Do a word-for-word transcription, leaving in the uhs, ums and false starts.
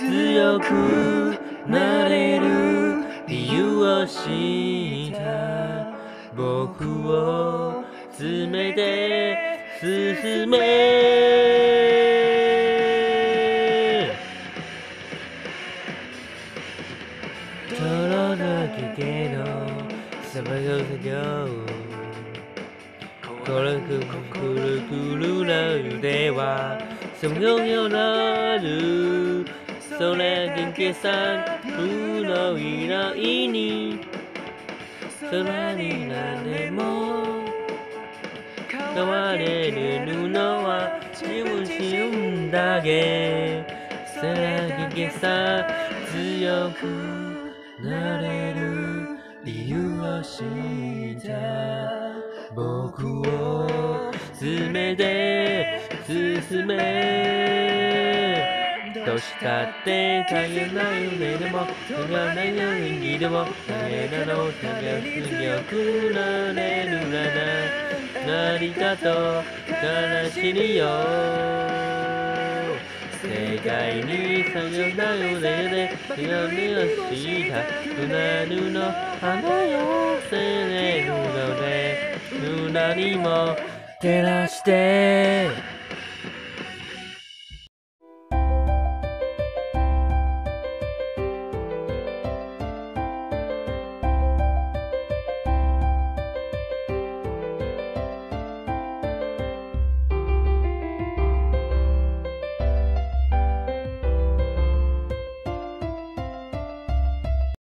強くなれる理由を知った僕を詰めて進めとろだけどさばよさよこれくくるくるな腕はそのようなるそれだけさ不の色に空に何でも変われる布は自分自分だけそれだけさ強くなれる理由を知った僕を詰めて進めどうしたって影ない夢でも影がない演技でも影なの影強くなれるなら何かと悲しみよ世界にさよならでで手紙をした船の花よせれるので何も照らして